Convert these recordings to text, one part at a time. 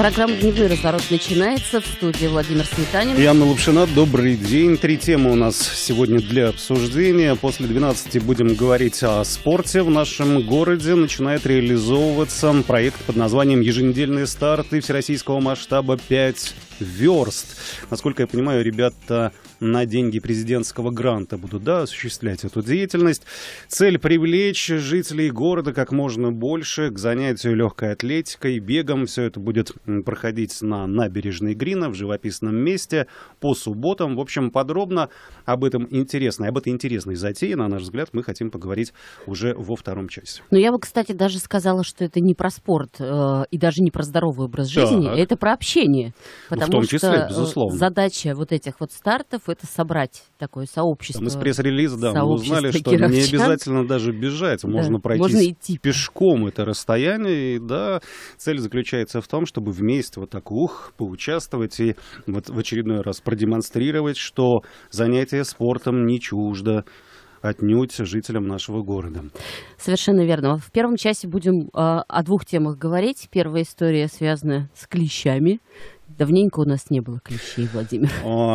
Программа «Дневной разворот» начинается. В студии Владимир Сметанин и Анна Лапшина. Добрый день. 3 темы у нас сегодня для обсуждения. После 12 будем говорить о спорте. В нашем городе начинает реализовываться проект под названием «Еженедельные старты всероссийского масштаба 5 верст». Насколько я понимаю, ребята на деньги президентского гранта будут осуществлять эту деятельность. Цель — привлечь жителей города как можно больше к занятию легкой атлетикой, бегом. Все это будет проходить на набережной Грина в живописном месте по субботам. В общем, подробно об этой интересной затее, на наш взгляд, мы хотим поговорить уже во втором часе. Но я бы, кстати, даже сказала, что это не про спорт и даже не про здоровый образ жизни, это про общение. Потому в том числе, безусловно. Задача вот этих вот стартов — это собрать такое сообщество. Там из пресс-релиза, мы узнали, что кировчан. Не обязательно даже бежать, можно пройти пешком это расстояние. И цель заключается в том, чтобы вместе вот так поучаствовать и вот в очередной раз продемонстрировать, что занятие спортом не чуждо отнюдь жителям нашего города. Совершенно верно. В первом часе будем о двух темах говорить. Первая история связана с клещами. Давненько у нас не было клещей, Владимир.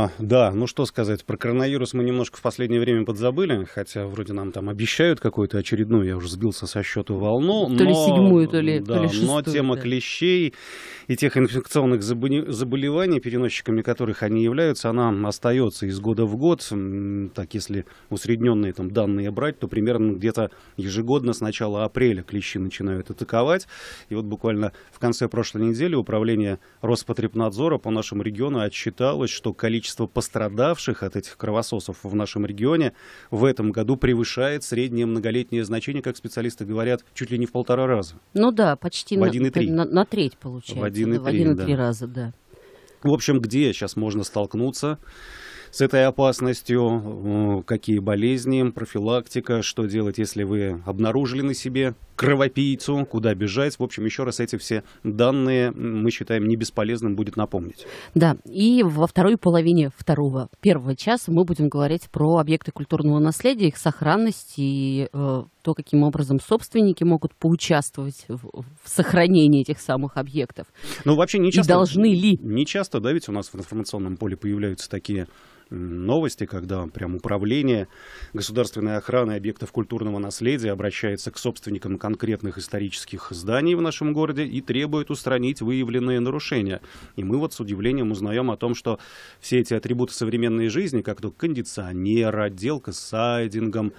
Что сказать. Про коронавирус мы немножко в последнее время подзабыли, хотя вроде нам там обещают какую-то очередную, я уже сбился со счету, волну. То ли седьмую, то ли шестую. Но тема клещей и тех инфекционных заболеваний, переносчиками которых они являются, она остается из года в год. Так, если усредненные данные брать, то примерно где-то ежегодно с начала апреля клещи начинают атаковать. И вот буквально в конце прошлой недели управление Роспотребнадзора по нашему региону отчиталось, что количество пострадавших от этих кровососов в нашем регионе в этом году превышает среднее многолетнее значение, как специалисты говорят, чуть ли не в 1,5 раза. Почти в 1,3. На треть получается. В 1,3 раза, да. В общем, где сейчас можно столкнуться с этой опасностью, какие болезни, профилактика, что делать, если вы обнаружили на себе кровопийцу, куда бежать. В общем, еще раз эти все данные мы считаем не бесполезным будет напомнить. Да, и во второй половине первого часа мы будем говорить про объекты культурного наследия, их сохранность и то, каким образом собственники могут поучаствовать в сохранении этих самых объектов. Вообще не часто, и должны ли? Не часто, ведь у нас в информационном поле появляются такие новости, когда прям управление государственной охраны объектов культурного наследия обращается к собственникам конкретных исторических зданий в нашем городе и требует устранить выявленные нарушения. И мы с удивлением узнаем о том, что все эти атрибуты современной жизни, как то кондиционер, отделка сайдингом,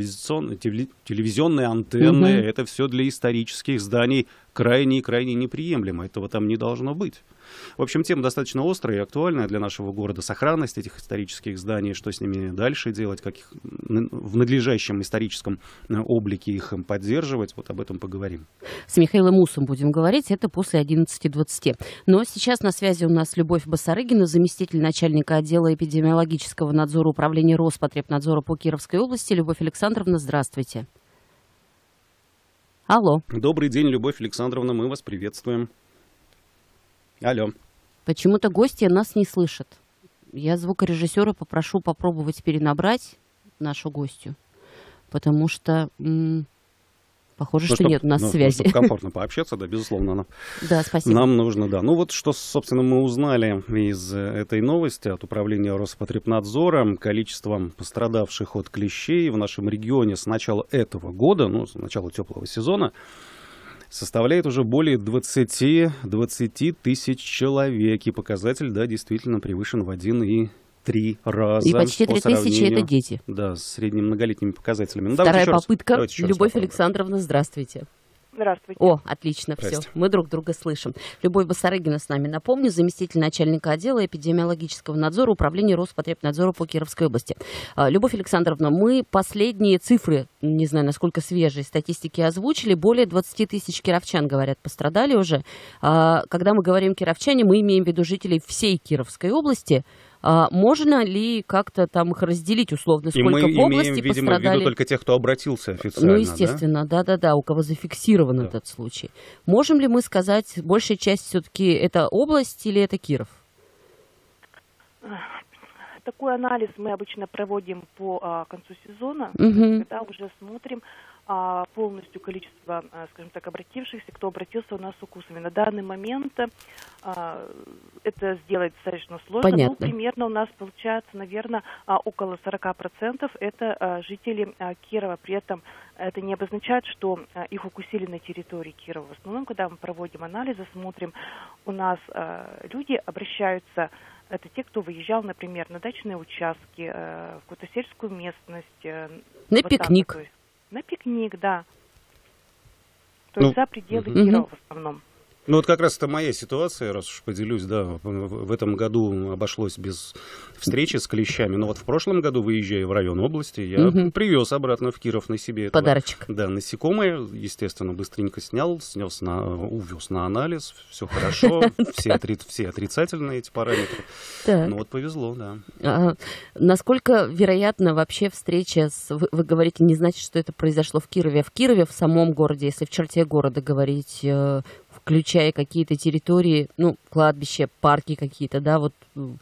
телевизионные антенны, это все для исторических зданий крайне и крайне неприемлемо. Этого там не должно быть. В общем, тема достаточно острая и актуальная для нашего города. Сохранность этих исторических зданий, что с ними дальше делать, как их в надлежащем историческом облике их поддерживать. Об этом поговорим. С Михаилом Мусом будем говорить, это после 11:20. Но сейчас на связи у нас Любовь Басарыгина, заместитель начальника отдела эпидемиологического надзора управления Роспотребнадзора по Кировской области. Любовь Александровна, здравствуйте. Алло. Добрый день, Любовь Александровна, мы вас приветствуем. Алло. Почему-то гости нас не слышат. Я звукорежиссера попрошу попробовать перенабрать нашу гостью, потому что похоже, что нет у нас связи. Чтобы комфортно пообщаться, безусловно. Да, спасибо. Нам нужно, что, собственно, мы узнали из этой новости от управления Роспотребнадзора. Количество пострадавших от клещей в нашем регионе с начала этого года, с начала теплого сезона, составляет уже более 20 тысяч человек. И показатель, действительно превышен в 1,3 раза. И почти 3 тысячи — это дети. Да, с средними многолетними показателями. Вторая попытка. Любовь Александровна, здравствуйте. Здравствуйте. Отлично, все. Мы друг друга слышим. Любовь Басарыгина с нами, напомню, заместитель начальника отдела эпидемиологического надзора управления Роспотребнадзора по Кировской области. Любовь Александровна, мы последние цифры, не знаю, насколько свежие, статистики озвучили. Более 20 тысяч кировчан, говорят, пострадали уже. Когда мы говорим кировчане, мы имеем в виду жителей всей Кировской области. Можно ли как-то там их разделить условно, сколько в области пострадали? И мы имеем, видимо, в виду только тех, кто обратился официально, естественно, да, у кого зафиксирован этот случай. Можем ли мы сказать, большая часть все-таки это область или это Киров? Такой анализ мы обычно проводим по концу сезона, когда уже смотрим, полностью количество, скажем так, обратившихся, кто обратился у нас с укусами. На данный момент это сделать достаточно сложно. Понятно. Ну, примерно у нас получается, наверное, около 40% это жители Кирова. При этом это не обозначает, что их укусили на территории Кирова. В основном, когда мы проводим анализы, смотрим, у нас люди обращаются, это те, кто выезжал, например, на дачные участки, в какую-то сельскую местность. На пикник. Так, на пикник, да. То есть за пределы Кирова в основном. Ну вот как раз это моя ситуация, раз уж поделюсь, да, в этом году обошлось без встречи с клещами, но вот в прошлом году, выезжая в район области, я привез обратно в Киров на себе подарочек. Да, насекомое, естественно, быстренько увез на анализ, все хорошо, все отрицательные эти параметры, ну вот повезло, да. Насколько вероятна вообще встреча вы говорите, не значит, что это произошло в Кирове, а в Кирове, в самом городе, если в черте города говорить, включая какие-то территории, ну, кладбища, парки какие-то, да, вот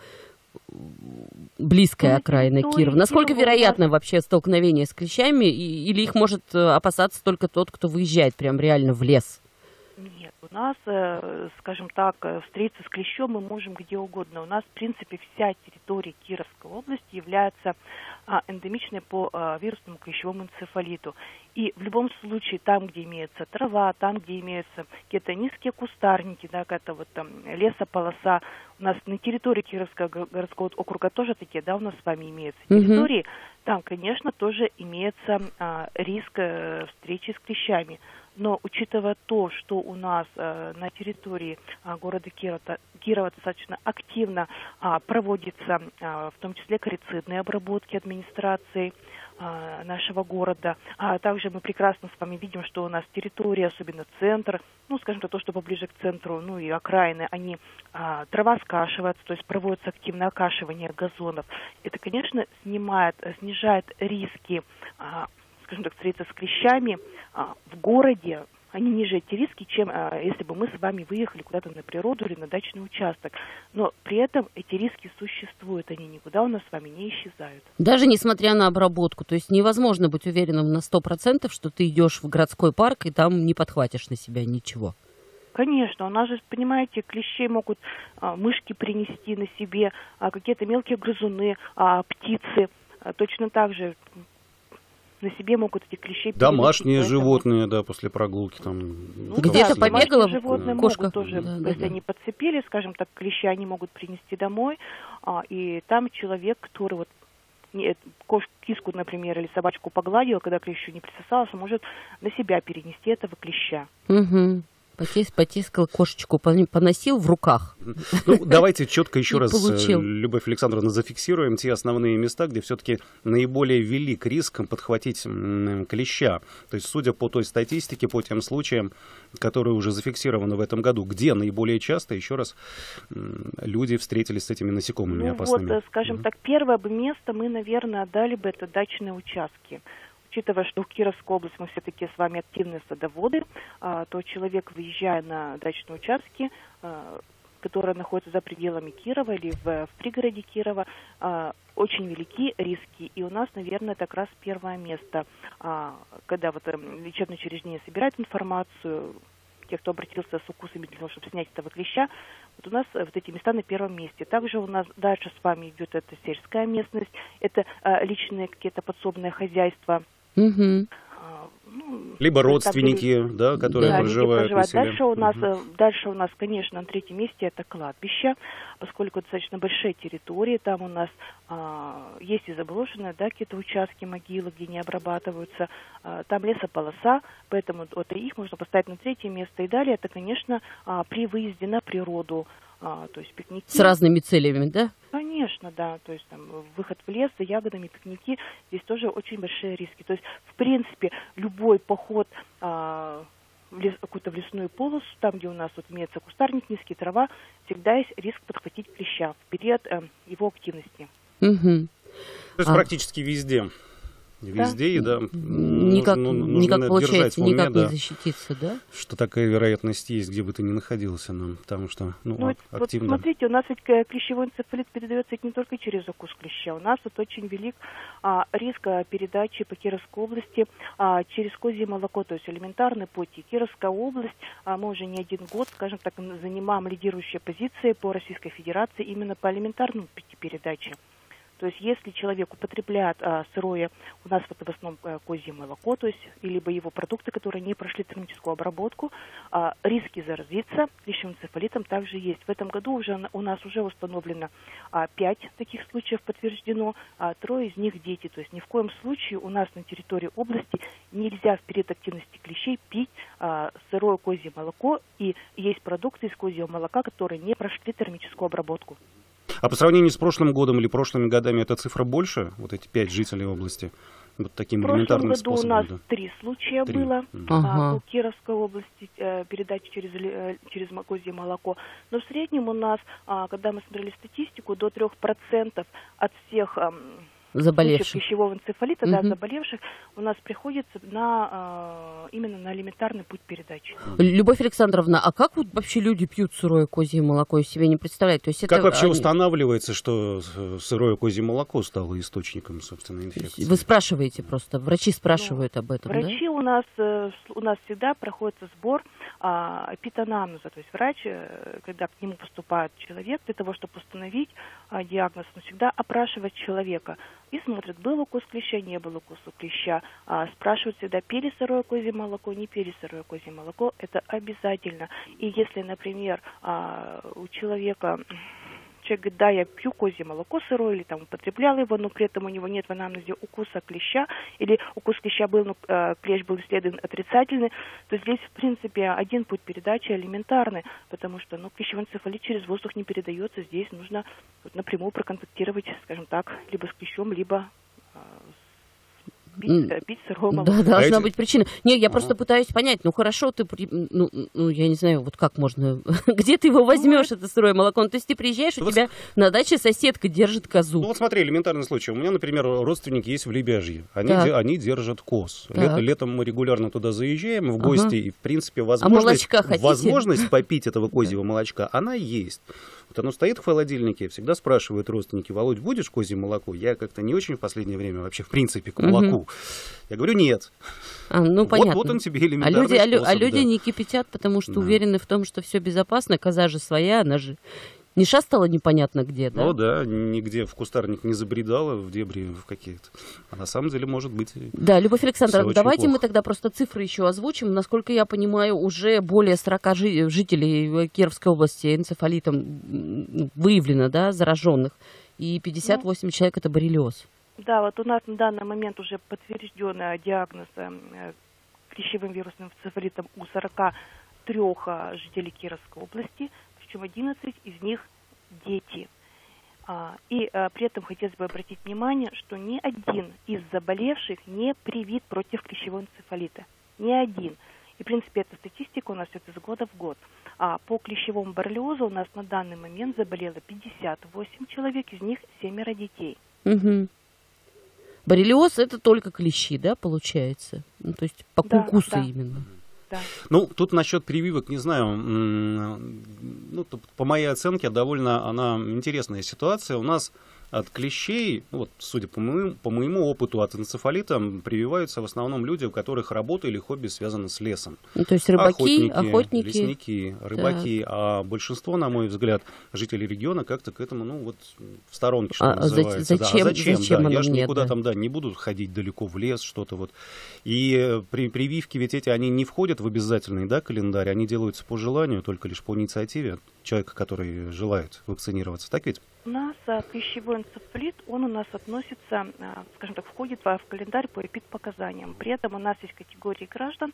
близкая окраина Кирова. Насколько вероятно вообще столкновение с клещами, или их может опасаться только тот, кто выезжает прям реально в лес? Нет, у нас, скажем так, встретиться с клещом мы можем где угодно. У нас, в принципе, вся территория Кировской области является эндемичной по вирусному клещевому энцефалиту. И в любом случае, там, где имеется трава, там, где имеются какие-то низкие кустарники, да, какая-то вот там лесополоса, у нас на территории Кировского городского округа тоже такие, да, у нас с вами имеются территории, там, конечно, тоже имеется риск встречи с клещами. Но учитывая то, что у нас на территории города Кирова достаточно активно проводятся, в том числе корицидные обработки администрацией нашего города, а также мы прекрасно с вами видим, что у нас территория, особенно центр, ну, скажем так, то, что поближе к центру, ну и окраины, они трава скашивается, то есть проводится активное окашивание газонов. Это, конечно, снижает риски, скажем так, встретиться с клещами в городе. Они ниже эти риски, чем если бы мы с вами выехали куда-то на природу или на дачный участок. Но при этом эти риски существуют, они никуда у нас с вами не исчезают. Даже несмотря на обработку, то есть невозможно быть уверенным на 100%, что ты идешь в городской парк и там не подхватишь на себя ничего. Конечно, у нас же, понимаете, клещей могут мышки принести на себе, какие-то мелкие грызуны, птицы. Точно так же на себе могут эти клещи перенести. Домашние животные, да, после прогулки там. Ну, где-то побегала животные кошка. Могут тоже, если они подцепили, скажем так, клеща, они могут принести домой, и там человек, который вот киску, например, или собачку погладил, когда клещ еще не присосался, может на себя перенести этого клеща. Потискал кошечку, поносил в руках. Ну, давайте четко еще раз, получил. Любовь Александровна, зафиксируем те основные места, где все-таки наиболее велик риск подхватить клеща. То есть, судя по той статистике, по тем случаям, которые уже зафиксированы в этом году, где наиболее часто, еще раз, люди встретились с этими насекомыми опасными? Вот, скажем так, первое бы место мы, наверное, отдали бы это дачные участки. Учитывая, что в Кировской области мы все-таки с вами активные садоводы, то человек, выезжая на дачные участки, которые находятся за пределами Кирова или в пригороде Кирова, очень велики риски. И у нас, наверное, это как раз первое место, когда вот лечебное учреждение собирает информацию, те, кто обратился с укусами для того, чтобы снять этого клеща, вот у нас вот эти места на первом месте. Также у нас дальше с вами идет это сельская местность, это личные какие-то подсобные хозяйства. Либо родственники, да, которые проживают на селе. Дальше у нас, конечно, на третьем месте это кладбище, поскольку достаточно большие территории, там у нас есть и заброшенные, да, какие-то участки, могилы, где не обрабатываются, там лесополоса, поэтому вот их можно поставить на третье место. И далее это, конечно, при выезде на природу, то есть пикники. С разными целями, да? Конечно, да, то есть там выход в лес за ягодами, пикники, здесь тоже очень большие риски. То есть, в принципе, любой поход какую-то в лесную полосу, там, где у нас вот имеется кустарник, низкий, трава, всегда есть риск подхватить клеща в период его активности. То есть практически везде. везде, и да, никак получается, уме, никак не защититься, да? Что такая вероятность есть, где бы ты ни находился, потому что активно. Вот смотрите, у нас ведь клещевой энцефалит передается не только через укус клеща, у нас вот очень велик риск передачи по Кировской области через козье молоко, то есть элементарный путь. И Кировская область, мы уже не один год, скажем так, занимаем лидирующие позиции по Российской Федерации именно по элементарному пути передачи. То есть если человек употребляет сырое, у нас в основном козье молоко, то есть либо его продукты, которые не прошли термическую обработку, риски заразиться клещевым энцефалитом также есть. В этом году у нас уже установлено 5 таких случаев подтверждено, 3 из них дети. То есть ни в коем случае у нас на территории области нельзя в период активности клещей пить сырое козье молоко, и есть продукты из козьего молока, которые не прошли термическую обработку. А по сравнению с прошлым годом или прошлыми годами эта цифра больше, вот эти 5 жителей области, вот таким элементарным способом? В прошлом году у нас 3 случая было по Кировской области передачи через козье молоко. Но в среднем у нас, когда мы смотрели статистику, до 3% от всех заболевших клещевого энцефалита, заболевших, у нас приходится именно на элементарный путь передачи. Любовь Александровна, а как вот вообще люди пьют сырое козье молоко, я себе не представляю? То есть как вообще устанавливается, что сырое козье молоко стало источником, собственно, инфекции? Вы спрашиваете просто, врачи спрашивают об этом, врачи да? у нас всегда проходит сбор эпиданамнеза, то есть врач, когда к нему поступает человек, для того, чтобы установить диагноз, он всегда опрашивает человека и смотрит, был укус клеща, не был укус клеща, спрашивают всегда, пили сырое козье молоко, не пили сырое козье молоко, это обязательно. И если, например, у человека... Человек говорит, да, я пью козье молоко сырое, или там употреблял его, но при этом у него нет в анамнезе укуса клеща, или укус клеща был, но клещ был исследован отрицательный, то здесь, в принципе, один путь передачи элементарный, потому что, клещевой энцефалит через воздух не передается, здесь нужно напрямую проконтактировать, скажем так, либо с клещом, либо пить сырое молоко. Да, должна быть причина. Не, я просто пытаюсь понять, хорошо, ты, я не знаю, вот как можно, где ты его возьмешь, это сырое молоко? То есть ты приезжаешь, у тебя на даче соседка держит козу. Вот смотри, элементарный случай. У меня, например, родственники есть в Лебяжье. Они держат коз. Летом мы регулярно туда заезжаем в гости, и, в принципе, возможность попить этого козьего молочка, она есть. Вот оно стоит в холодильнике, всегда спрашивают родственники: Володь, будешь козье молоко? Я как-то не очень в последнее время вообще, в принципе, к молоку. Я говорю, нет. Понятно. Вот он тебе элементарный способ. А люди не кипятят, потому что уверены в том, что все безопасно. Коза же своя, она же не шастала непонятно где, да? Нигде в кустарник не забредала, в дебри в какие-то. А на самом деле, может быть... Да, Любовь Александровна, давайте мы тогда просто цифры еще озвучим. Насколько я понимаю, уже более 40 жителей Кировской области энцефалитом выявлено, да, зараженных. И 58 человек — это боррелиоз. Да, вот у нас на данный момент уже подтвержден диагноз клещевым вирусным энцефалитом у 43 жителей Кировской области, причем 11 из них дети. И при этом хотелось бы обратить внимание, что ни один из заболевших не привит против клещевого энцефалита. Ни один. И, в принципе, эта статистика у нас идет из года в год. По клещевому боррелиозу у нас на данный момент заболело 58 человек, из них 7 детей. Угу. Боррелиоз — это только клещи, да, получается? То есть по укусу именно. Да. Тут насчет прививок, не знаю, по моей оценке, довольно она интересная ситуация. У нас от клещей, судя по моему опыту, от энцефалита прививаются в основном люди, у которых работа или хобби связаны с лесом. То есть рыбаки, охотники, лесники, рыбаки. А большинство, на мой взгляд, жителей региона как-то к этому, в сторонке, что называется. Зачем Я же никуда там, не буду ходить далеко в лес, что-то вот. И прививки ведь они не входят в обязательный, календарь, они делаются по желанию, только лишь по инициативе человека, который желает вакцинироваться. Так ведь? У нас клещевой энцефалит, он у нас относится, скажем так, входит в календарь по эпидпоказаниям. При этом у нас есть категории граждан,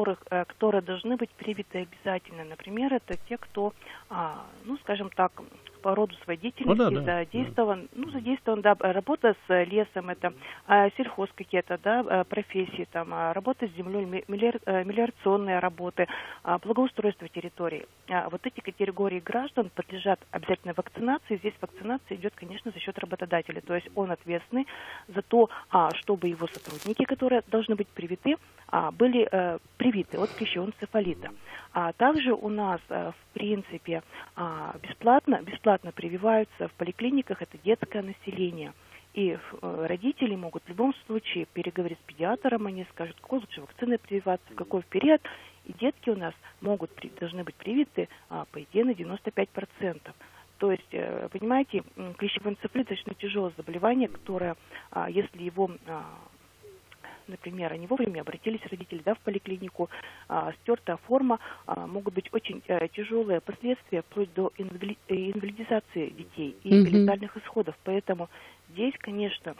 которые должны быть привиты обязательно. Например, это те, кто, скажем так, по роду своей деятельности задействован, работа с лесом, это сельхоз какие-то, профессии, там, работа с землей, мелиорационные работы, благоустройство территорий. Вот эти категории граждан подлежат обязательной вакцинации. Здесь вакцинация идет, конечно, за счет работодателя. То есть он ответственный за то, чтобы его сотрудники, которые должны быть привиты, были привиты от клещевого энцефалита. А также у нас, в принципе, бесплатно прививаются в поликлиниках, это детское население. И родители могут в любом случае переговорить с педиатром, они скажут, какой лучше вакцины прививаться, в какой период. И детки у нас должны быть привиты, по идее, на 95%. То есть, понимаете, клещевой энцефалит достаточно тяжелое заболевание, которое, если его, например, они вовремя обратились родители в поликлинику, стертая форма, могут быть очень тяжелые последствия, вплоть до инвалидизации детей и летальных исходов. Поэтому здесь, конечно,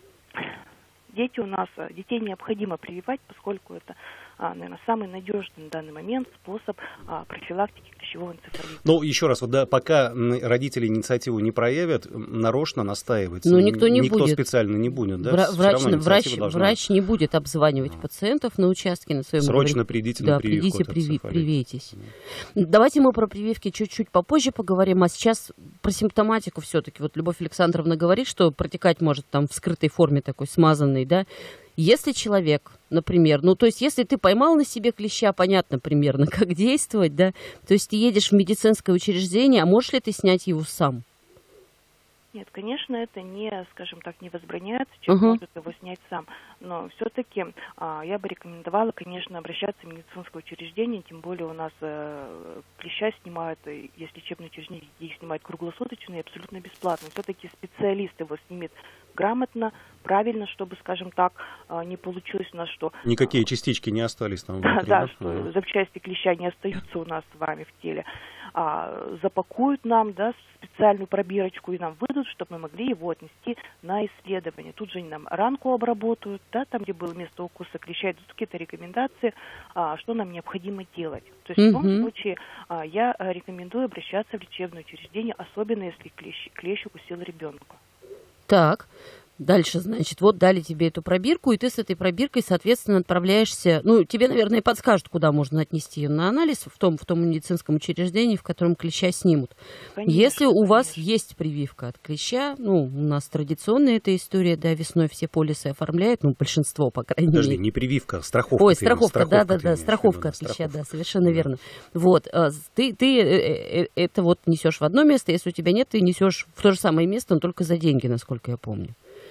детей необходимо прививать, поскольку это, наверное, самый надежный на данный момент способ профилактики клещевого энцефалита. Ну, еще раз, пока родители инициативу не проявят, нарочно настаивать никто специально не будет. Да? Врач не будет обзванивать пациентов на участке на своем. Срочно придите на прививку. Привейтесь. Давайте мы про прививки чуть-чуть попозже поговорим, а сейчас про симптоматику все-таки. Вот Любовь Александровна говорит, что протекать может там в скрытой форме такой смазанной, да? Если человек, например, то есть если ты поймал на себе клеща, понятно примерно, как действовать, да? То есть ты едешь в медицинское учреждение, а можешь ли ты снять его сам? Нет, конечно, это скажем так, не возбраняется, человек может его снять сам. Но все-таки я бы рекомендовала, конечно, обращаться в медицинское учреждение, тем более у нас клеща снимают, если лечебные учреждения их снимают круглосуточно и абсолютно бесплатно. Все-таки специалист его снимет грамотно, правильно, чтобы, скажем так, не получилось у нас, что... Никакие частички не остались там. Что запчасти клеща не остаются у нас с вами в теле. Запакуют нам, специальную пробирочку и нам выдадут, чтобы мы могли его отнести на исследование. Тут же они нам ранку обработают, там, где было место укуса клеща, идут какие-то рекомендации, что нам необходимо делать. То есть в любом случае я рекомендую обращаться в лечебное учреждение, особенно если клещ укусил ребенка. Так, дальше, значит, вот дали тебе эту пробирку, и ты с этой пробиркой, соответственно, отправляешься, тебе, наверное, подскажут, куда можно отнести ее на анализ в том медицинском учреждении, в котором клеща снимут. Конечно, если у вас есть прививка от клеща, у нас традиционная эта история, весной все полисы оформляют, большинство, по крайней мере. Подожди, не прививка, страховка. Ой, страховка, страховка от клеща, совершенно верно. Вот, ты это вот несешь в одно место, если у тебя нет, ты несешь в то же самое место, но только за деньги, насколько я помню.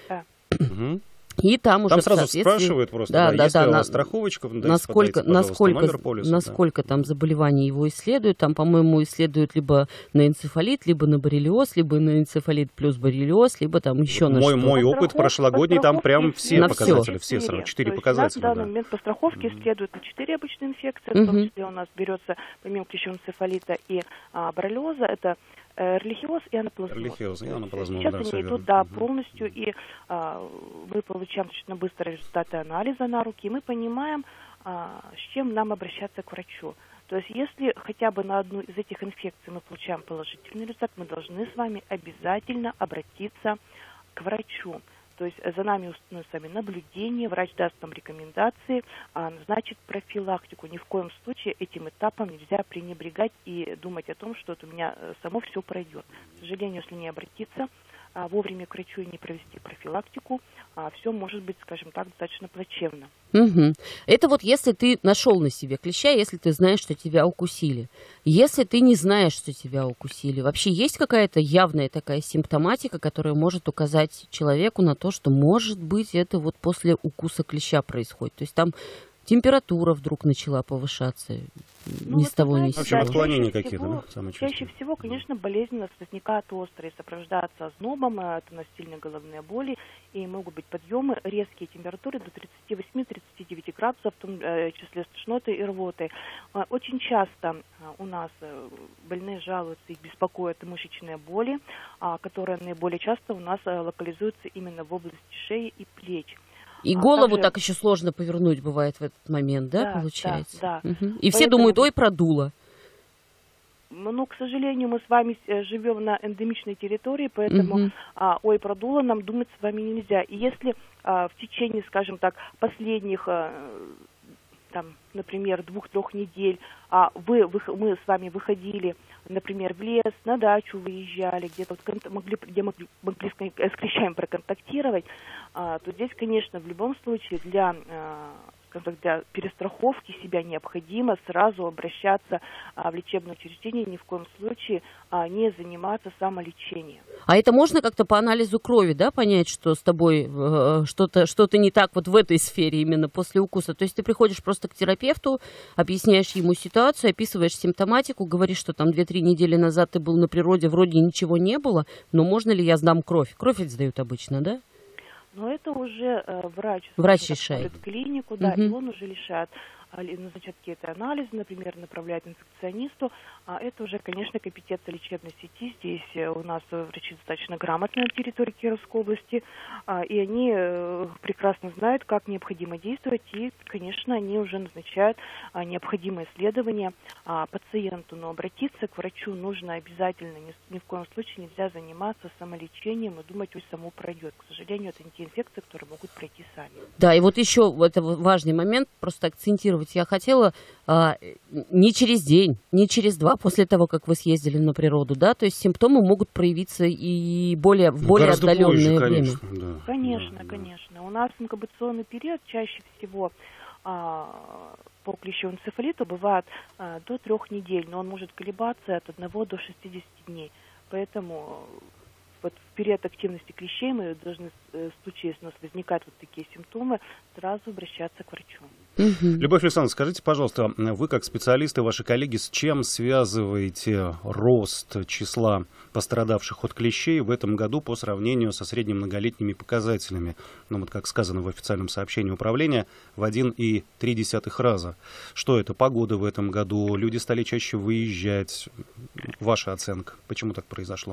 И там уже сразу спрашивают просто, есть ли у вас страховочка, насколько там заболеваний его исследуют. Там, по-моему, исследуют либо на энцефалит, либо на боррелиоз, либо на энцефалит плюс боррелиоз, либо там еще на что-то. Мой опыт прошлогодний, там прям все показатели, все сразу, 4 показателя. На данный момент по страховке исследуют на 4 обычные инфекции, в том числе у нас берется, помимо клещевого энцефалита и боррелиоза, это эрлихиоз и анаплазмоз. Сейчас они идут полностью, и мы получаем достаточно быстро результаты анализа на руки, и мы понимаем, с чем нам обращаться к врачу. То есть если хотя бы на одну из этих инфекций мы получаем положительный результат, мы должны с вами обязательно обратиться к врачу. То есть за нами установят сами наблюдение, врач даст нам рекомендации, назначит профилактику. Ни в коем случае этим этапом нельзя пренебрегать и думать о том, что у меня само все пройдет. К сожалению, если не обратиться вовремя к врачу и не провести профилактику, все может быть, скажем так, достаточно плачевно. Это вот если ты нашел на себе клеща, если ты знаешь, что тебя укусили. Если ты не знаешь, что тебя укусили, вообще есть какая-то явная такая симптоматика, которая может указать человеку на то, что, может быть, это вот после укуса клеща происходит. То есть там температура вдруг начала повышаться ни с того ни с сего. В общем, отклонения какие-то, Чаще всего, конечно, болезненность возникает острая, сопровождается ознобом, это у нас сильные головные боли, и могут быть подъемы, резкие температуры до 38-39 градусов, в том числе с тошнотой и рвотой. Очень часто у нас больные жалуются, их беспокоят мышечные боли, которые наиболее часто у нас локализуются именно в области шеи и плеч. И голову так еще сложно повернуть бывает в этот момент, да, получается? Да. И все думают, ой, продуло. Ну, к сожалению, мы с вами живем на эндемичной территории, поэтому ой, продуло, нам думать с вами нельзя. И если в течение, скажем так, последних, там, например, 2-3 недель мы с вами выходили, например, в лес, на дачу выезжали, где-то могли с клещами проконтактировать, то здесь, конечно, в любом случае для перестраховки себя необходимо сразу обращаться в лечебное учреждение, ни в коем случае не заниматься самолечением. А это можно как-то по анализу крови, да, понять, что с тобой что-то не так вот в этой сфере именно после укуса? То есть ты приходишь просто к терапевту, объясняешь ему ситуацию, описываешь симптоматику, говоришь, что там 2-3 недели назад ты был на природе, вроде ничего не было, но можно ли я сдам кровь? Кровь ведь сдают обычно, да? Но это уже врач решает. В клинику, да, и он уже решает, назначает какие-то анализы, например, направляет инфекционисту. Это уже, конечно, компетенция лечебной сети. Здесь у нас врачи достаточно грамотные на территории Кировской области, и они прекрасно знают, как необходимо действовать, и, конечно, они уже назначают необходимые исследования пациенту. Но обратиться к врачу нужно обязательно, ни в коем случае нельзя заниматься самолечением и думать, ой, само пройдет. К сожалению, это не те инфекции, которые могут пройти сами. Да, и вот еще это важный момент, просто акцентировать я хотела, не через день, не через 2 после того, как вы съездили на природу, да, то есть симптомы могут проявиться и в более отдаленное время. Да. Конечно. У нас инкубационный период чаще всего по клещевому энцефалиту бывает до 3 недель, но он может колебаться от 1 до 60 дней. Поэтому вот в период активности клещей мы должны, в случае, если у нас возникают вот такие симптомы, сразу обращаться к врачу. Любовь Александровна, скажите, пожалуйста, вы как специалисты, ваши коллеги, с чем связываете рост числа пострадавших от клещей в этом году по сравнению со среднемноголетними показателями? Ну вот, как сказано в официальном сообщении управления, в 1,3 раза. Что это? Погода в этом году? Люди стали чаще выезжать? Ваша оценка? Почему так произошло?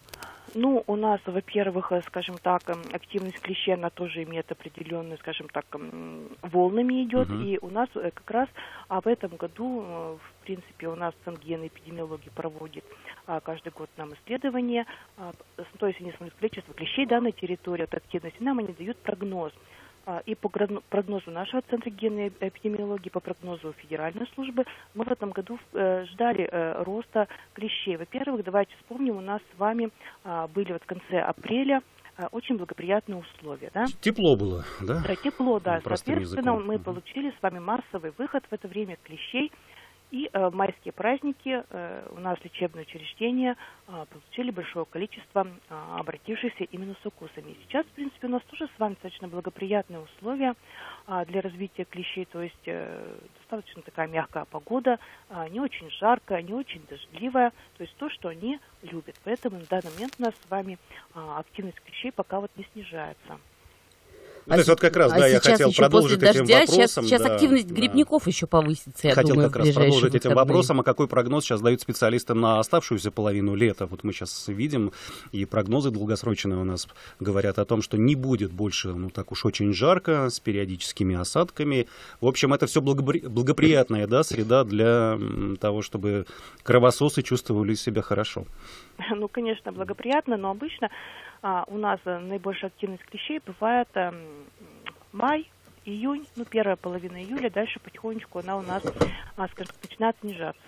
Ну, у нас, во-первых, скажем так, активность клещей, она тоже имеет определенную, скажем так, волнами идет. И у нас как раз в этом году, в принципе, у нас Центр генной эпидемиологии проводит каждый год нам исследования. То есть они смотрят количество клещей на территории от активности, нам они дают прогноз. И по прогнозу нашего Центра генной эпидемиологии, по прогнозу Федеральной службы, мы в этом году ждали роста клещей. Во-первых, давайте вспомним, у нас с вами были вот в конце апреля очень благоприятные условия. Да? Тепло было, да? Да, тепло, да. Простым Соответственно, языком. мы получили с вами массовый выход в это время клещей. И в майские праздники у нас лечебные учреждения получили большое количество обратившихся именно с укусами. И сейчас, в принципе, у нас тоже с вами достаточно благоприятные условия для развития клещей, то есть достаточно такая мягкая погода, не очень жаркая, не очень дождливая, то есть то, что они любят. Поэтому на данный момент у нас с вами активность клещей пока вот не снижается. То есть вот как раз, да, я хотел продолжить этим вопросом. Сейчас активность грибников еще повысится, я хотел думаю, как раз продолжить этим вопросом, а какой прогноз сейчас дают специалисты на оставшуюся половину лета. Вот мы сейчас видим, и прогнозы долгосрочные у нас говорят о том, что не будет больше, ну так уж очень жарко, с периодическими осадками. В общем, это все благоприятная, да, среда для того, чтобы кровососы чувствовали себя хорошо. Ну, конечно, благоприятно, но обычно у нас наибольшая активность клещей бывает май, июнь, ну, первая половина июля, дальше потихонечку она у нас, скажем так, начинает снижаться.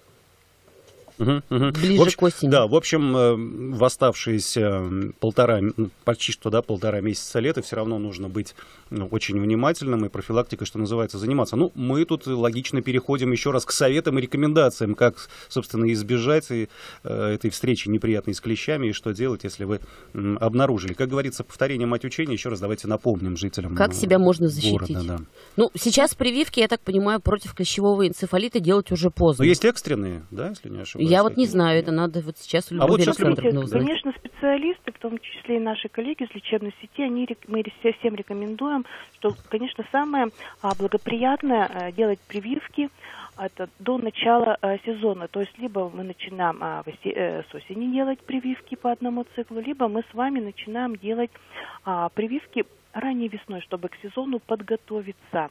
Ближе к осени. Да, в общем, в оставшиеся почти что, полтора месяца лета все равно нужно быть очень внимательным и профилактикой, что называется, заниматься. Ну, мы тут логично переходим еще раз к советам и рекомендациям, как, собственно, избежать этой встречи неприятной с клещами и что делать, если вы обнаружили. Как говорится, повторение мать учения, еще раз давайте напомним жителям как себя можно защитить. Города, да. Ну, сейчас прививки, я так понимаю, против клещевого энцефалита делать уже поздно. Но есть экстренные, да, если не ошибаюсь. Я вот не знаю, это надо вот сейчас у Любови Александровны узнать. Конечно, специалисты, в том числе и наши коллеги из лечебной сети, мы всем рекомендуем, что, конечно, самое благоприятное делать прививки это до начала сезона. То есть либо мы начинаем с осени делать прививки по одному циклу, либо мы с вами начинаем делать прививки ранней весной, чтобы к сезону подготовиться.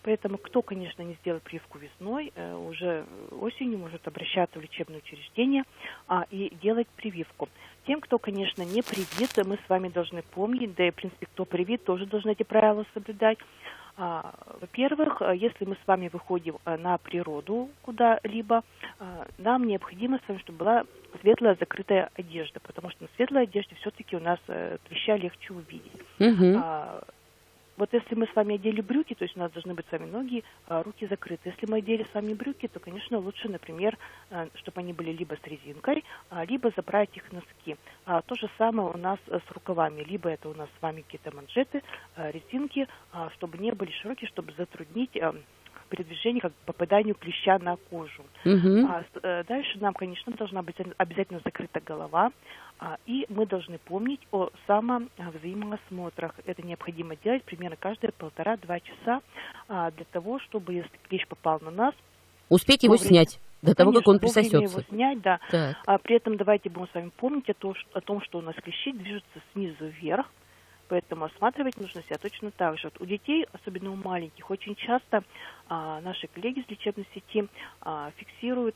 Поэтому кто, конечно, не сделает прививку весной, уже осенью может обращаться в лечебное учреждение и делать прививку. Тем, кто, конечно, не привит, мы с вами должны помнить, да и, в принципе, кто привит, тоже должны эти правила соблюдать. Во-первых, если мы с вами выходим на природу куда-либо, нам необходимо с вами, чтобы была светлая закрытая одежда, потому что на светлой одежде все-таки у нас клеща легче увидеть. Вот если мы с вами одели брюки, то есть у нас должны быть с вами ноги, руки закрыты. Если мы одели с вами брюки, то, конечно, лучше, например, чтобы они были либо с резинкой, либо забрать их носки. То же самое у нас с рукавами. Либо это у нас с вами какие-то манжеты, резинки, чтобы не были широкие, чтобы затруднить передвижение, как попаданию клеща на кожу. Дальше нам, конечно, должна быть обязательно закрыта голова, и мы должны помнить о самовзаимоосмотрах. Это необходимо делать примерно каждые 1,5-2 часа для того, чтобы, если клещ попал на нас, успеть его снять до того, как он присосется. Его снять, да. При этом давайте будем с вами помнить о том, что у нас клещи движутся снизу вверх. Поэтому осматривать нужно себя точно так же. Вот у детей, особенно у маленьких, очень часто наши коллеги из лечебной сети фиксируют,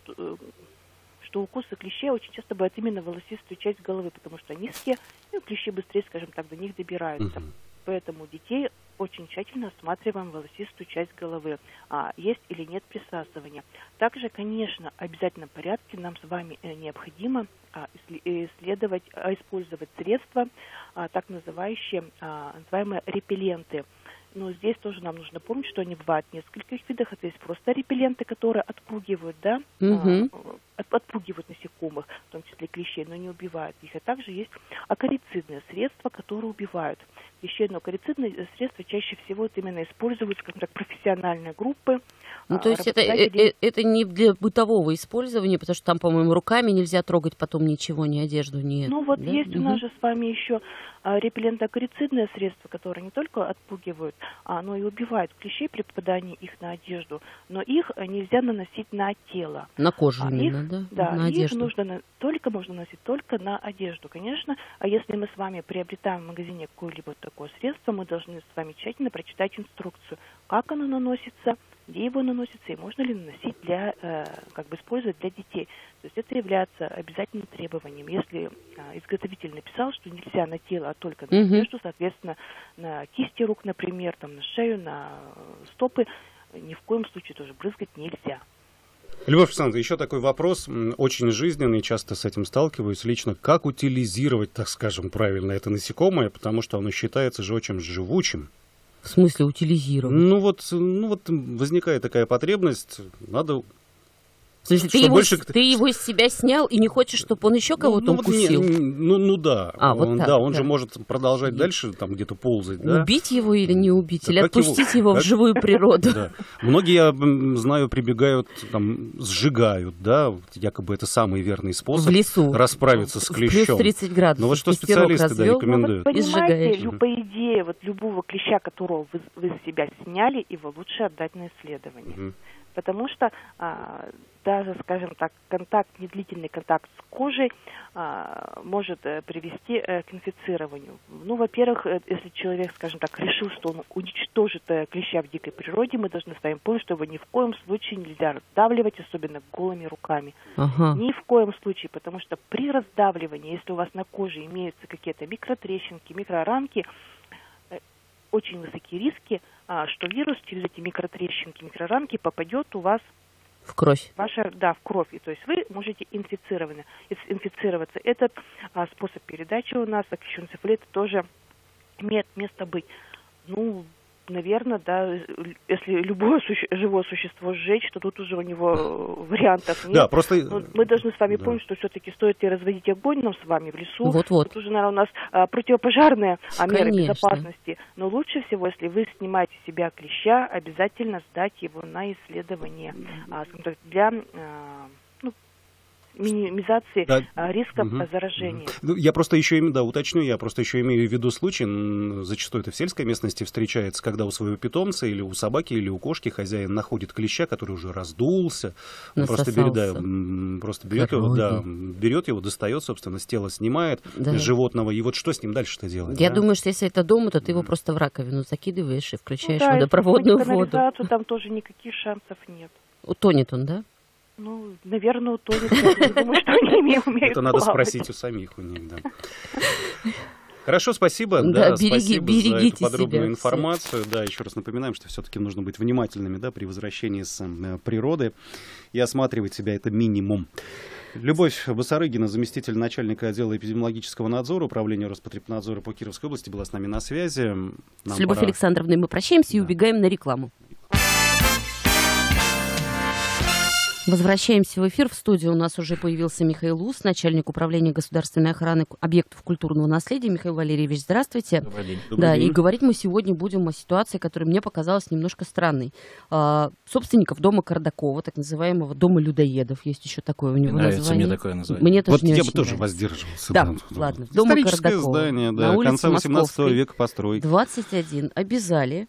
что укусы клещей очень часто бывают именно волосистую часть головы, потому что низкие, и клещи быстрее, скажем так, до них добираются. Поэтому у детей очень тщательно осматриваем волосистую часть головы, есть или нет присасывания. Также, конечно, в обязательном порядке нам с вами необходимо использовать средства, так называемые репелленты. Но здесь тоже нам нужно помнить, что они бывают в нескольких видах. Это есть просто репелленты, которые отпугивают, отпугивают насекомых, в том числе клещей, но не убивают их. А также есть акарицидные средства, которые убивают клещей. Но акарицидные средства чаще всего именно используются как профессиональные группы. То есть это не для бытового использования, потому что там, по-моему, руками нельзя трогать потом ничего, ни одежду, ни... Есть у нас же с вами еще репеллентно-акарицидные средства, которые не только отпугивают, но и убивают клещей при попадании их на одежду, но их нельзя наносить на тело. На кожу именно, да? На одежду. Их можно носить только на одежду, конечно. А если мы с вами приобретаем в магазине какое-либо такое средство, мы должны с вами тщательно прочитать инструкцию, как оно наносится, где его наносится и можно ли наносить использовать для детей. То есть это является обязательным требованием. Если изготовитель написал, что нельзя на тело, а только на одежду, соответственно, на кисти рук, например, на шею, на стопы, ни в коем случае тоже брызгать нельзя. Любовь Александровна, еще такой вопрос, очень жизненный, часто с этим сталкиваюсь лично. Как утилизировать, так скажем, правильно это насекомое, потому что оно считается же очень живучим. В смысле утилизировать? Ну вот возникает такая потребность, надо... В смысле, ты его из себя снял и не хочешь, чтобы он еще кого-то укусил? Да. Он же может продолжать дальше там где-то ползать. Убить его или не убить? Или отпустить его в живую природу? Да. Многие, я знаю, прибегают, сжигают, якобы это самый верный способ в лесу расправиться с клещом. Плюс 30 градусов. Но вот что специалисты рекомендуют. Понимаете, по идее, любого клеща, которого вы из себя сняли, его лучше отдать на исследование. Потому что даже, скажем так, недлительный контакт с кожей может привести к инфицированию. Во-первых, если человек, скажем так, решил, что он уничтожит клеща в дикой природе, мы должны с вами помнить, что его ни в коем случае нельзя раздавливать, особенно голыми руками. Ни в коем случае, потому что при раздавливании, если у вас на коже имеются какие-то микротрещинки, микроранки, очень высокие риски, что вирус через эти микротрещинки, микроранки попадет у вас в кровь. В кровь. И то есть вы можете инфицироваться. Этот способ передачи у нас, аквишоэнцефалит, тоже имеет место быть. Наверное, если любое живое существо сжечь, то тут уже у него вариантов нет. Да, просто... Мы должны с вами помнить, что все-таки стоит ли разводить огонь нам с вами в лесу. Вот-вот. Тут уже, наверное, у нас противопожарные меры безопасности. Но лучше всего, если вы снимаете с себя клеща, обязательно сдать его на исследование для минимизации рисков заражения. Ну, я просто еще уточню, я просто еще имею в виду случай, зачастую это в сельской местности встречается, когда у своего питомца или у собаки, или у кошки хозяин находит клеща, который уже раздулся, он просто берет его, достает, собственно, с тела снимает животного, и вот что с ним дальше-то делать? Я думаю, что если это дома, то ты его просто в раковину закидываешь и включаешь водопроводную воду. Там тоже никаких шансов нет. Утонет он, да? Ну, наверное, утонет. Я думаю, что они умеют это надо спросить у самих у них, да. Хорошо, спасибо. Спасибо за эту подробную информацию. Да, еще раз напоминаем, что все-таки нужно быть внимательными, при возвращении с природы и осматривать себя, это минимум. Любовь Басарыгина, заместитель начальника отдела эпидемиологического надзора Управления Роспотребнадзора по Кировской области, была с нами на связи. С Любовью Александровной мы прощаемся и убегаем на рекламу. Возвращаемся в эфир. В студии у нас уже появился Михаил Ус, начальник управления государственной охраны объектов культурного наследия. Михаил Валерьевич, здравствуйте. Добрый день. И говорить мы сегодня будем о ситуации, которая мне показалась немножко странной. Собственников дома Кардакова, так называемого дома людоедов, есть еще такое у него название. Мне такое название. Мне тоже не я очень бы тоже нравится. воздерживался. Да, ладно. Дома Кардакова. Здание, на улице конца 18 века постройки. 21 обязали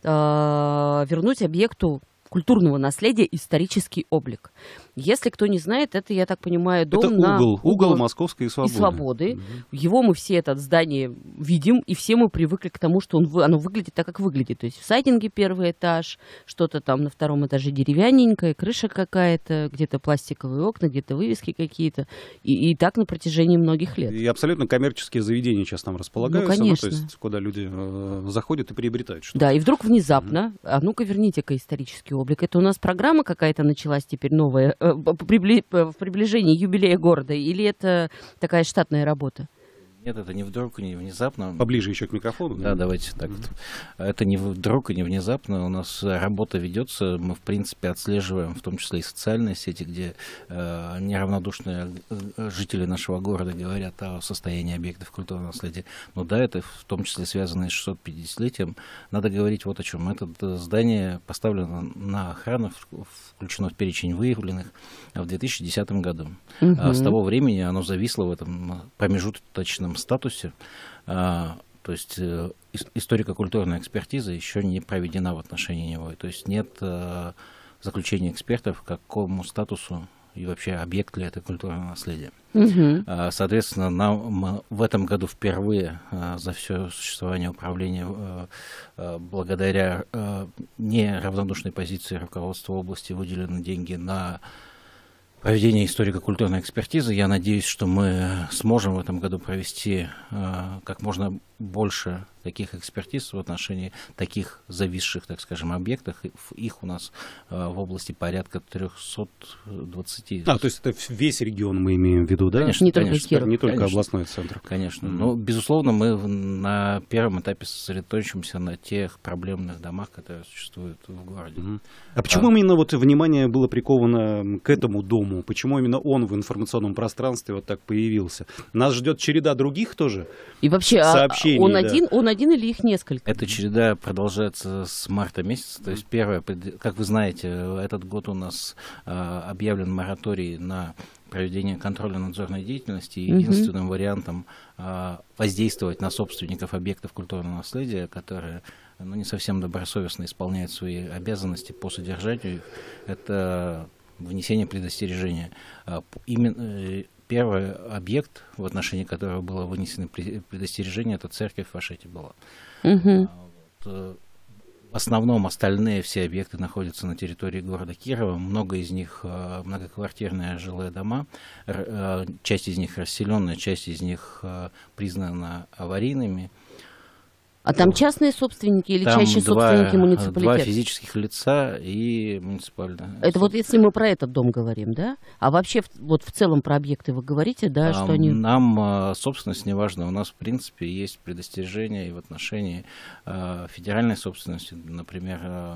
вернуть объекту культурного наследия исторический облик. Если кто не знает, это, я так понимаю, дом это угол Московской Свободы. Его мы все это здание видим, и все мы привыкли к тому, что оно выглядит так, как выглядит. То есть в сайдинге первый этаж, что-то там на втором этаже деревянненькое, крыша какая-то, где-то пластиковые окна, где-то вывески какие-то. И так на протяжении многих лет. И абсолютно коммерческие заведения сейчас там располагаются. Конечно. То есть куда люди заходят и приобретают что-то. Да, и вдруг внезапно, ну-ка верните-ка исторический облик. Это у нас программа какая-то началась теперь новая, в приближении юбилея города, или это такая штатная работа? Нет, это не вдруг и не внезапно. Поближе еще к микрофону. Да, давайте так. Это не вдруг и не внезапно. У нас работа ведется. Мы, в принципе, отслеживаем, в том числе и социальные сети, где неравнодушные жители нашего города говорят о состоянии объектов культурного наследия. Но да, это в том числе связано и с 650-летием. Надо говорить вот о чем. Это здание поставлено на охрану, включено в перечень выявленных в 2010 году. С того времени оно зависло в этом промежуточном статусе, то есть историко-культурная экспертиза еще не проведена в отношении него, то есть нет заключения экспертов, к какому статусу и вообще объект ли это культурное наследие. Соответственно, нам в этом году впервые за все существование управления, благодаря неравнодушной позиции руководства области, выделены деньги на проведение историко-культурной экспертизы. Я надеюсь, что мы сможем в этом году провести как можно больше таких экспертиз в отношении таких зависших, так скажем, объектов. Их у нас в области порядка 320. То есть это весь регион мы имеем в виду, да? Конечно, не только Киров. Не только областной центр. Конечно. Но, безусловно, мы на первом этапе сосредоточимся на тех проблемных домах, которые существуют в городе. А почему именно вот внимание было приковано к этому дому? Почему именно он в информационном пространстве вот так появился? Нас ждет череда других тоже и вообще, сообщений. Он один или их несколько? Эта череда продолжается с марта месяца. То есть первое, как вы знаете, этот год у нас объявлен мораторий на проведение контрольно-надзорной деятельности. И единственным вариантом воздействовать на собственников объектов культурного наследия, которые не совсем добросовестно исполняют свои обязанности по содержанию, это внесение предостережения. Именно первый объект, в отношении которого было вынесено предостережение, это церковь в Ашете была. В основном остальные все объекты находятся на территории города Кирова. Много из них многоквартирные жилые дома. Часть из них расселенная, часть из них признана аварийными. А там частные собственники или там чаще собственники муниципалитета? Два физических лица и муниципальные. Это вот если мы про этот дом говорим, да? А вообще вот в целом про объекты вы говорите, да, что они... Нам собственность не важна. У нас, в принципе, есть предостережения и в отношении федеральной собственности. Например,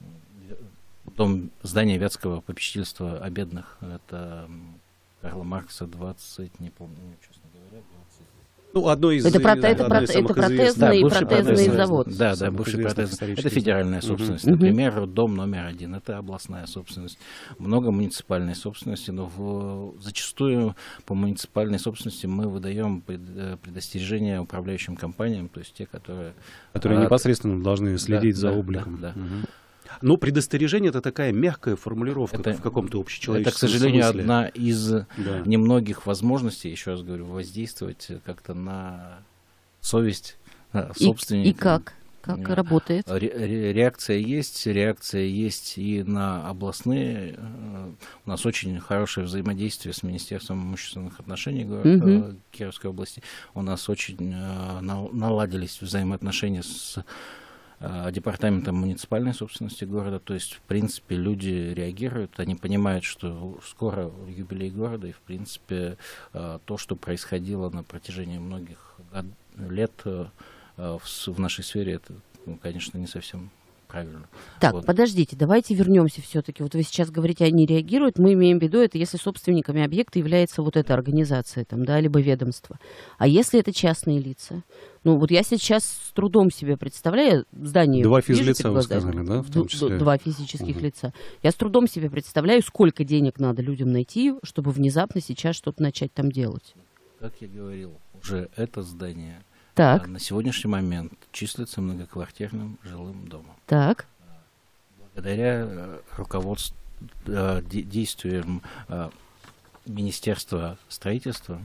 здание Вятского попечительства о бедных. Это Карла Маркса 20, не помню, честно говоря, Ну, одно из Это самых протезный и протезный завод. Да, бывший протезный. Это федеральная собственность. Например, роддом номер 1. Это областная собственность. Много муниципальной собственности, но зачастую по муниципальной собственности мы выдаем предостережения управляющим компаниям, то есть те, которые непосредственно должны следить за обликом. Да. Но предостережение — это такая мягкая формулировка в каком-то общечеловеческом смысле. Это, к сожалению, одна из немногих возможностей, еще раз говорю, воздействовать как-то на совесть собственника. И как? Как работает? Реакция есть и на областные. У нас очень хорошее взаимодействие с Министерством имущественных отношений Кировской области. У нас очень наладились взаимоотношения с департаментом муниципальной собственности города. То есть, в принципе, люди реагируют, они понимают, что скоро юбилей города, и, в принципе, то, что происходило на протяжении многих лет в нашей сфере, это, конечно, не совсем правильно. Так, подождите, давайте вернемся все-таки. Вот вы сейчас говорите, они реагируют, мы имеем в виду, это если собственниками объекта является вот эта организация, там, да, либо ведомство. А если это частные лица? Ну, вот я сейчас с трудом себе представляю здание... Два физлица, вы сказали, да, в том числе? Два физических лица. Я с трудом себе представляю, сколько денег надо людям найти, чтобы внезапно сейчас что-то начать там делать. Как я говорил, уже это здание... Так. На сегодняшний момент числится многоквартирным жилым домом. Так. Благодаря руководству, действиям Министерства строительства,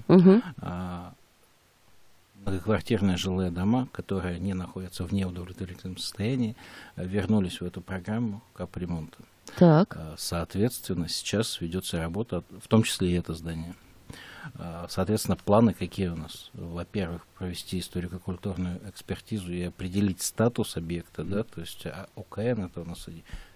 многоквартирные жилые дома, которые не находятся в неудовлетворительном состоянии, вернулись в эту программу капремонта. Так. Соответственно, сейчас ведется работа, в том числе и это здание. Соответственно, планы какие у нас? Во-первых, провести историко-культурную экспертизу и определить статус объекта, да, то есть ОКН это у нас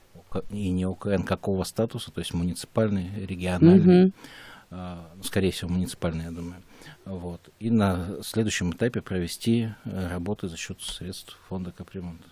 и не ОКН какого статуса, то есть муниципальный, региональный, скорее всего муниципальный, я думаю. Вот. И на следующем этапе провести работы за счет средств фонда капремонта.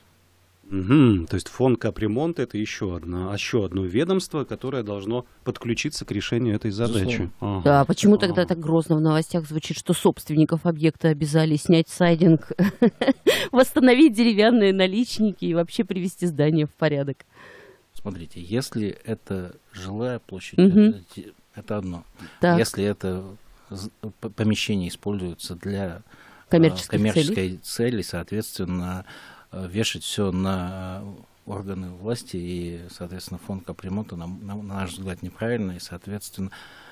То есть фонд капремонта — это еще одно ведомство, которое должно подключиться к решению этой задачи. Да, почему тогда так грозно в новостях звучит, что собственников объекта обязали снять сайдинг, восстановить деревянные наличники и вообще привести здание в порядок? Смотрите, если это жилая площадь, это одно. Так. Если это помещение используется для коммерческой цели, соответственно, вешать все на органы власти и, соответственно, фонд капремонта, на наш взгляд, неправильно, и, соответственно,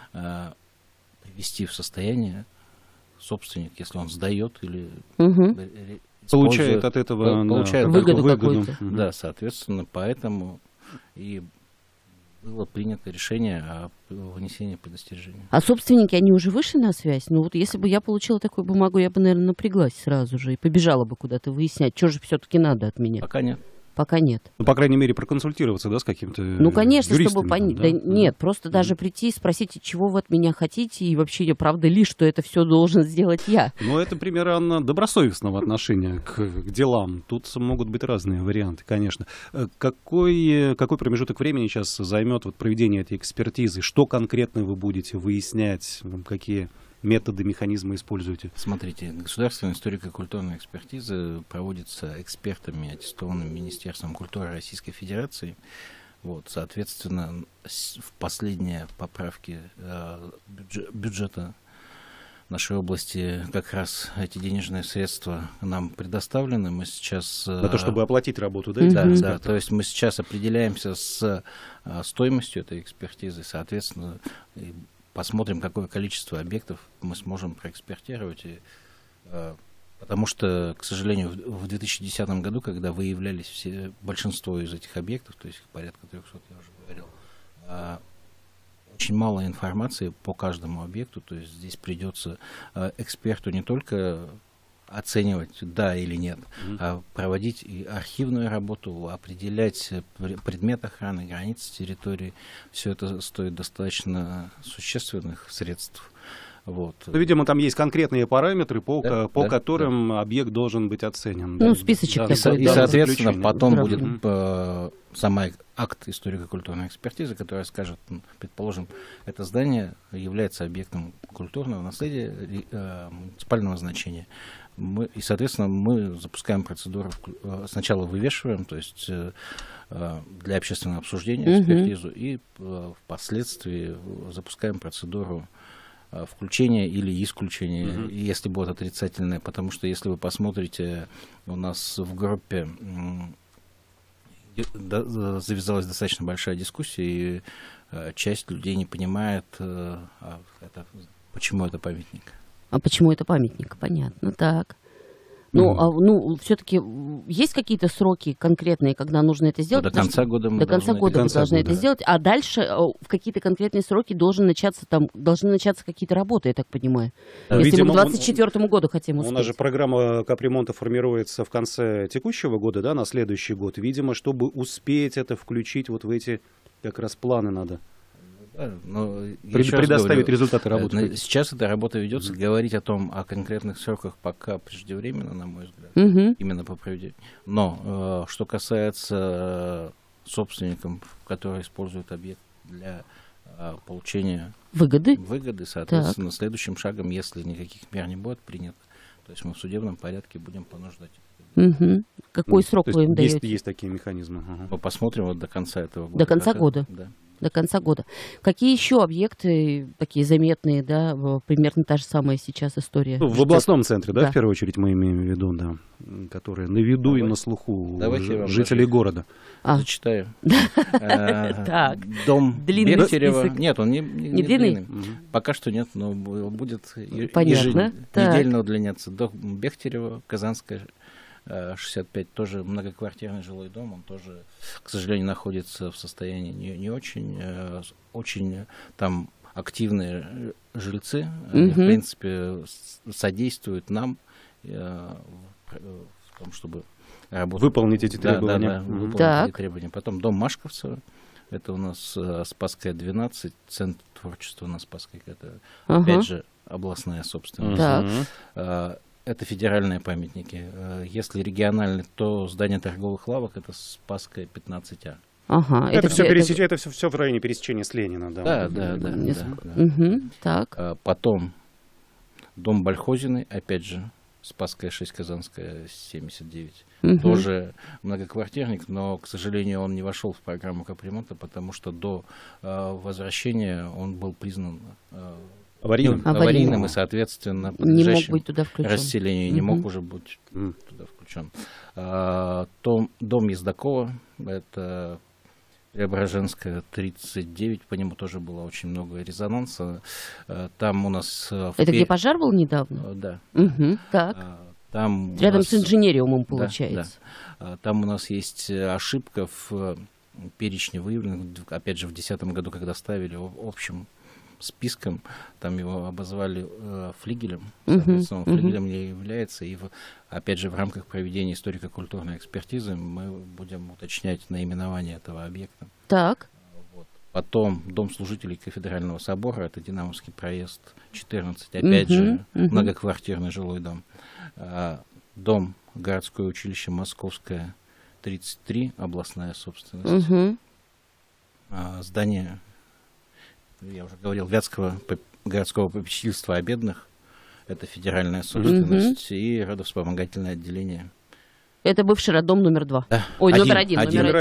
привести в состояние собственник, если он сдает или получает от этого выгоду какую-то. Да, соответственно, поэтому и было принято решение о вынесении предостережения. А собственники, они уже вышли на связь? Ну вот если бы я получила такую бумагу, я бы, наверное, напряглась сразу же и побежала бы куда-то выяснять, что же все-таки надо от меня. Пока нет. Пока нет. Ну, по крайней мере, проконсультироваться, да, с каким-то Ну, конечно, юристами, чтобы понять. Да, нет, просто даже прийти и спросить, чего вы от меня хотите, и вообще, правда ли, что это все должен сделать я. Ну, это пример, Анна, добросовестного отношения к делам. Тут могут быть разные варианты, конечно. Какой промежуток времени сейчас займет проведение этой экспертизы? Что конкретно вы будете выяснять? Какие методы, механизмы используете? Смотрите, государственная историко-культурная экспертиза проводится экспертами, аттестованными Министерством культуры Российской Федерации. Вот, соответственно, в последние поправки бюджета нашей области как раз эти денежные средства нам предоставлены. Мы сейчас... На то, чтобы оплатить работу, да? Да, то есть мы сейчас определяемся с стоимостью этой экспертизы, соответственно, посмотрим, какое количество объектов мы сможем проэкспертировать. Потому что, к сожалению, в 2010 году, когда выявлялись большинство из этих объектов, то есть порядка 300, я уже говорил, очень мало информации по каждому объекту. То есть здесь придется эксперту не только оценивать, да или нет, а проводить и архивную работу, определять предмет охраны, границы территории. Все это стоит достаточно существенных средств. Вот. Ну, видимо, там есть конкретные параметры, по которым объект должен быть оценен. Ну, списочек такой. И, соответственно, потом Здравия. будет сама акт историко-культурной экспертизы, которая скажет, предположим, это здание является объектом культурного наследия муниципального значения. И, соответственно, мы запускаем процедуру, сначала вывешиваем, то есть для общественного обсуждения экспертизу, и впоследствии запускаем процедуру включения или исключения, если будет отрицательное, потому что если вы посмотрите, у нас в группе завязалась достаточно большая дискуссия, и часть людей не понимает, почему это памятник. А почему это памятник? Понятно, так. Ну, все-таки есть какие-то сроки конкретные, когда нужно это сделать? До конца года мы должны это сделать, а дальше в какие-то конкретные сроки должны начаться какие-то работы, я так понимаю. Да, если видимо, мы к 2024 году хотим успеть. У нас же программа капремонта формируется в конце текущего года, да, на следующий год. Видимо, чтобы успеть это включить вот в эти как раз планы надо. Предоставить результаты работы. Сейчас эта работа ведется. Говорить о конкретных сроках пока преждевременно, на мой взгляд, именно по проведению. Но что касается собственников, которые используют объект для получения выгоды, соответственно, следующим шагом, если никаких мер не будет принято, то есть мы в судебном порядке будем понуждать. Какой срок вы им даете? Есть такие механизмы. Мы посмотрим до конца этого года. До конца года? Да. До конца года. Какие еще объекты такие заметные, да, примерно та же самая сейчас история? В областном центре, да, в первую очередь мы имеем в виду, да, которые на виду и на слуху жителей города. Зачитаю. Так. Дом длинный Бехтерева. список. Нет, он не длинный. Пока что нет, но будет еженедельно удлиняться. Дом Бехтерева, Казанская, 65, тоже многоквартирный жилой дом, он тоже, к сожалению, находится в состоянии не очень, очень там активные жильцы, они, в принципе, содействуют нам в том, чтобы работать. Выполнить эти требования. Выполнить эти требования. Потом дом Машковцева, это у нас Спасская, 12, Центр творчества на Спасской, это, опять же, областная собственность. Это федеральные памятники. Если региональные, то здание торговых лавок, это Спасская, 15А. Это все в районе пересечения с Ленина. Да. Так. Потом дом Бальхозиной, опять же, Спасская, 6, Казанская, 79. Тоже многоквартирник, но, к сожалению, он не вошел в программу капремонта, потому что до возвращения он был признан аварийным и, соответственно, подлежащим расселению, не мог уже быть туда включен. Дом Ездакова, это Преображенская, 39, по нему тоже было очень много резонанса. Там у нас... Это где пожар был недавно? Да. Так. Там рядом с инженериумом, получается. Да. Там у нас есть ошибка в перечне выявленных, опять же, в 2010 году, когда ставили общим списком, там его обозвали флигелем, соответственно, он флигелем не является, и опять же в рамках проведения историко-культурной экспертизы мы будем уточнять наименование этого объекта. Так. Потом дом служителей Кафедрального собора, это Динамовский проезд 14, опять же многоквартирный жилой дом. Дом городское училище Московское, 33, областная собственность. Здание, я уже говорил, Вятского городского попечительства о бедных, это федеральная собственность, и родовспомогательное отделение. Это бывший роддом номер 2. Да. Ой, номер один.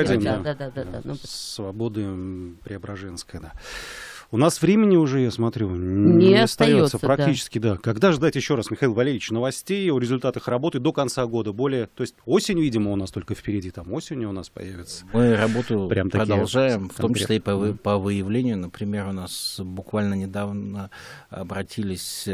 Да. Свободы Преображенская, да. У нас времени уже, я смотрю, не остается практически, да. Когда ждать еще раз, Михаил Валерьевич, новостей о результатах работы до конца года? То есть осень, видимо, у нас только впереди, там осенью у нас появится. Мы работу продолжаем, в том числе и по выявлению. Например, у нас буквально недавно обратились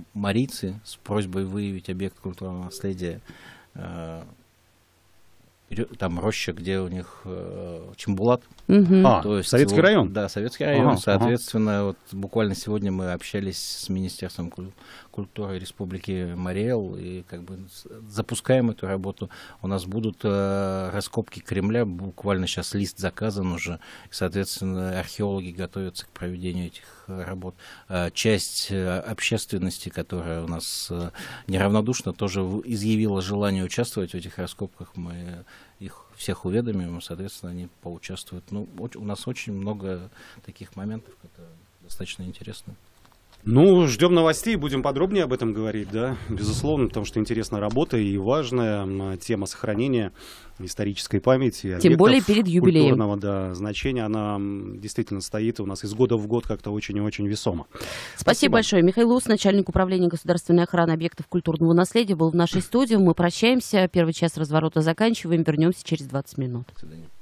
марийцы с просьбой выявить объект культурного наследия там роща, где у них Чембулат. То есть Советский район? Да, Советский район. Соответственно, вот буквально сегодня мы общались с Министерством культуры Республики Мариэл и как бы запускаем эту работу. У нас будут раскопки Кремля, буквально сейчас лист заказан уже, и, соответственно, археологи готовятся к проведению этих работ. Часть общественности, которая у нас неравнодушна, тоже изъявила желание участвовать в этих раскопках. Мы их всех уведомим, соответственно, они поучаствуют. Ну, у нас очень много таких моментов, которые достаточно интересны. Ну, ждем новостей, будем подробнее об этом говорить, да, безусловно, потому что интересная работа и важная тема сохранения исторической памяти. Тем более перед юбилеем. Культурного значения, она действительно стоит у нас из года в год как-то очень и очень весомо. Спасибо большое. Михаил Ус, начальник управления государственной охраны объектов культурного наследия, был в нашей студии. Мы прощаемся. Первый час разворота заканчиваем. Вернемся через 20 минут. До свидания.